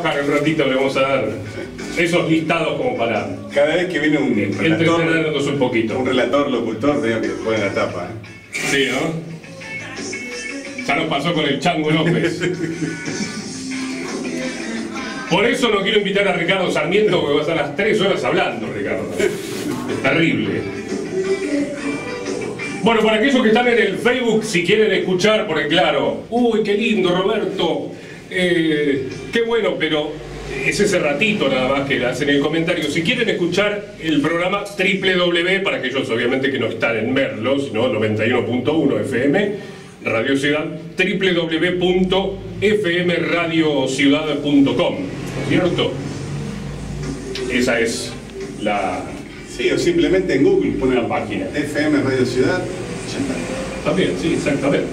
trabajar un ratito, le vamos a dar esos listados como para... Cada vez que viene un entretenernos un poquito. Un relator, locutor, veo que pone la tapa. Sí, ¿no? Ya nos pasó con el Chango López. Por eso no quiero invitar a Ricardo Sarmiento, porque va a estar las 3 horas hablando, Ricardo. Es terrible. Bueno, para aquellos que están en el Facebook, si quieren escuchar, porque claro, uy, qué lindo, Roberto, qué bueno, pero es ese ratito nada más que hacen el comentario. Si quieren escuchar el programa www, para aquellos obviamente que no están en Merlo, sino 91.1 FM, Radio Ciudad, www.fmradiociudad.com, ¿no es cierto? Esa es la... Sí, o simplemente en Google ponen la página. FM Radio Ciudad, ya está. También, sí, exactamente.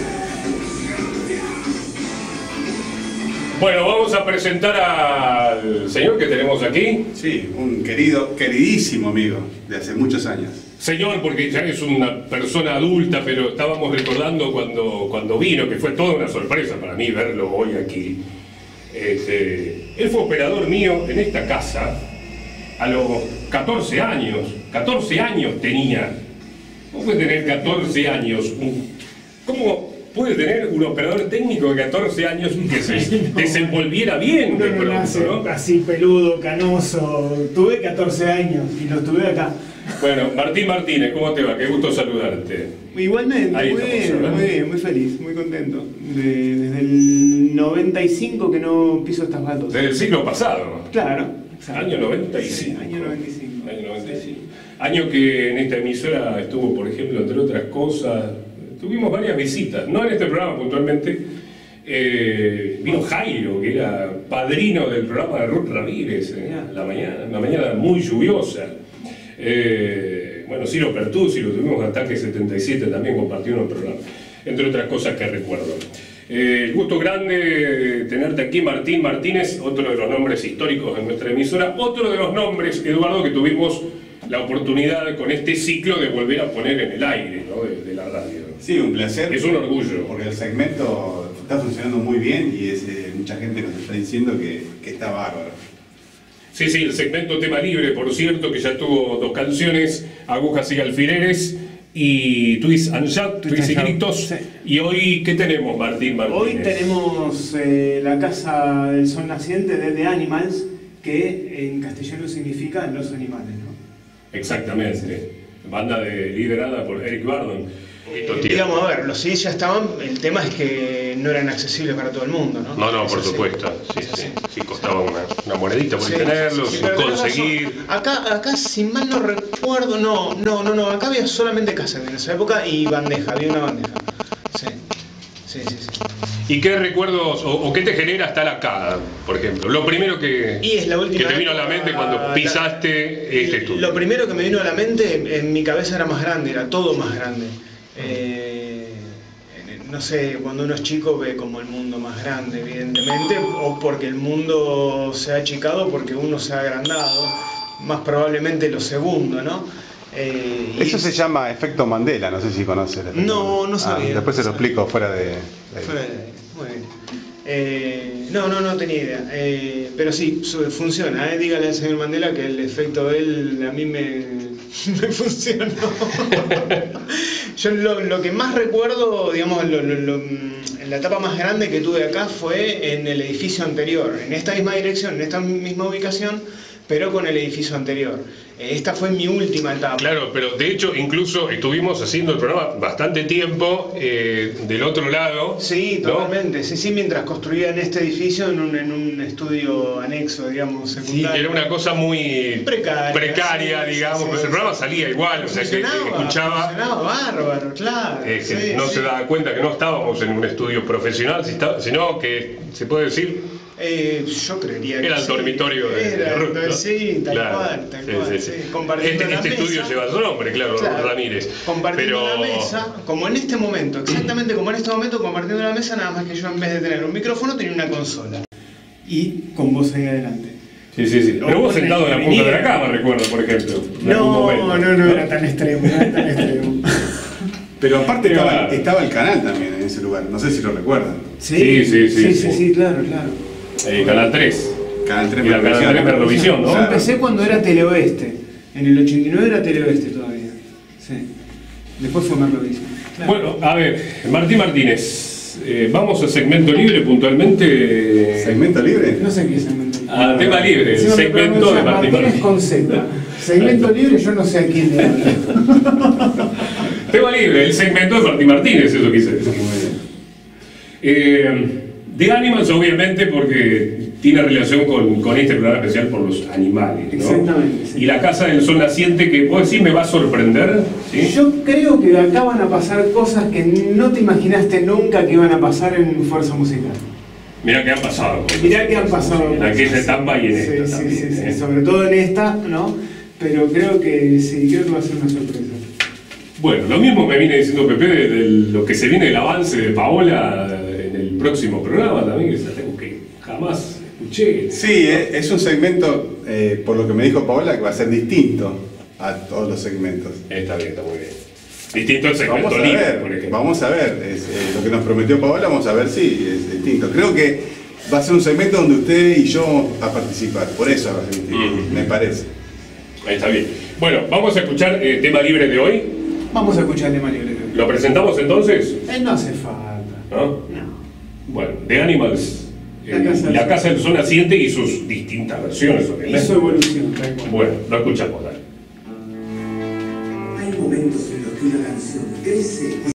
Bueno, vamos a presentar al señor que tenemos aquí. Sí, un queridísimo amigo de hace muchos años. Señor, porque ya es una persona adulta, pero estábamos recordando cuando vino, que fue toda una sorpresa para mí verlo hoy aquí. Él fue operador mío en esta casa a los 14 años. 14 años tenía. ¿Cómo puede tener 14 años? ¿Cómo puede tener un operador técnico de 14 años que se desenvolviera bien? Uno no nace, ¿no? Así peludo, canoso. Tuve 14 años y los tuve acá. Bueno, Martín Martínez, ¿cómo te va? Qué gusto saludarte. Igualmente, muy feliz, muy contento. Desde el 95 que no piso estas gatos. Desde el siglo pasado. Claro. Exacto. Año 95. Sí, año 95. Año 95. Año que en esta emisora estuvo, por ejemplo, entre otras cosas, tuvimos varias visitas, no en este programa puntualmente. Vino Jairo, que era padrino del programa de Ruth Ramírez, una mañana muy lluviosa. Bueno, Ciro Pertuzzi, lo tuvimos en Ataque 77, también compartió en el programa, entre otras cosas que recuerdo. Gusto grande tenerte aquí, Martín Martínez, otro de los nombres históricos de nuestra emisora, otro de los nombres, Eduardo, que tuvimos la oportunidad con este ciclo de volver a poner en el aire, ¿no? de la radio. Sí, un placer. Es un orgullo. Porque el segmento está funcionando muy bien y mucha gente nos está diciendo que está bárbaro. Sí, el segmento Tema Libre, por cierto, que ya tuvo 2 canciones, Agujas y Alfileres, y Twist and Shout, Twist y Gritos. Sí. Y hoy, ¿qué tenemos, Martín Martínez? Hoy tenemos La Casa del Sol Naciente de The Animals, que en castellano significa Los Animales, ¿no? Exactamente. Banda liderada por Eric Burdon. Digamos, a ver, los CDs ya estaban, el tema es que no eran accesibles para todo el mundo, ¿no? No, por supuesto. Sí, costaba una monedita por tenerlos, conseguir. Acá, si mal no recuerdo, no, acá había solamente cassette en esa época y bandeja, había una bandeja. Sí. ¿Y qué recuerdos o qué te genera estar acá, por ejemplo? Lo primero que te vino a la mente cuando pisaste este estudio. Lo primero que me vino a la mente, en mi cabeza era más grande, era todo más grande. No sé, cuando uno es chico ve como el mundo más grande, evidentemente, o porque el mundo se ha achicado, porque uno se ha agrandado, más probablemente lo segundo, ¿no? Eso se llama efecto Mandela, no sé si conoces. No sabía. Después se lo explico fuera de... Muy bien. No tenía idea. Pero sí, funciona. Dígale al señor Mandela que el efecto de él a mí me funcionó. Yo lo que más recuerdo, digamos, la etapa más grande que tuve acá fue en el edificio anterior, en esta misma dirección, en esta misma ubicación, pero con el edificio anterior. Esta fue mi última etapa. Claro, pero de hecho incluso estuvimos haciendo el programa bastante tiempo del otro lado. Sí, totalmente. ¿No? Sí, mientras construían este edificio en un estudio anexo, digamos, secundario. Sí, era una cosa muy precaria, sí, digamos, pero el programa salía igual, o sea que escuchaba. Funcionaba bárbaro, claro. Se daba cuenta que no estábamos en un estudio profesional, sino que se puede decir. Yo creería que era el dormitorio de Ruth, ¿no? Sí, tal cual. Sí. Este estudio lleva su nombre, claro. Ramírez. Compartiendo la mesa, como en este momento, exactamente como en este momento, compartiendo la mesa, nada más que yo en vez de tener un micrófono tenía una consola. Y con vos ahí adelante. Sí. Pero vos sentado en la punta de la cama, recuerdo, por ejemplo. No era tan extremo, Pero aparte estaba el canal también en ese lugar, no sé si lo recuerdan. Sí, claro. Canal 3. Canal 3 Era Canal 3 Merlovisión, ¿no? Yo Claro. empecé cuando era Teleoeste. En el 89 era Teleoeste todavía. Sí. Después fue Merlovisión. Claro. Bueno, a ver, Martín Martínez, vamos a segmento libre puntualmente. ¿Segmento libre? No sé qué es segmento. A tema libre, el Encima me segmento pronuncia de Martín Martínez Martínez. con Z. Segmento libre, yo no sé a quién le hablo. Tema libre, el segmento de Martín Martínez, eso quise decir. The Animals, obviamente, porque tiene relación con este programa especial por los animales, ¿no? Exactamente, sí. Y la Casa del Sol Naciente, que vos decís me va a sorprender, ¿sí? Yo creo que acá van a pasar cosas que no te imaginaste nunca que iban a pasar en Fuerza Musical. Mirá que han pasado cosas. Mirá que han pasado En aquella cosas. etapa y en Sí, esta sí, también, sí, sí. ¿eh? Sobre todo en esta, ¿no? Pero creo que sí, creo que va a ser una sorpresa. Bueno, lo mismo me viene diciendo Pepe de lo que se viene del avance de Paola en el próximo programa también, que es algo que jamás escuché. Sí, es un segmento, por lo que me dijo Paola, que va a ser distinto a todos los segmentos. Está bien, está muy bien. Distinto al segmento Vamos a libre, ver, por ejemplo. vamos a ver. Lo que nos prometió Paola, vamos a ver si es distinto. Creo que va a ser un segmento donde usted y yo vamos a participar, por eso va a ser distinto, me parece. Ahí está bien. Bueno, vamos a escuchar el tema libre de hoy. Vamos a escuchar el tema libre. ¿Lo presentamos entonces? No hace falta. ¿No? No. Bueno, The Animals, La Casa del Sol Naciente y sus distintas versiones, Y obviamente. su evolución, tal cual. Bueno, lo escuchamos, dale. Hay momentos en los que una canción crece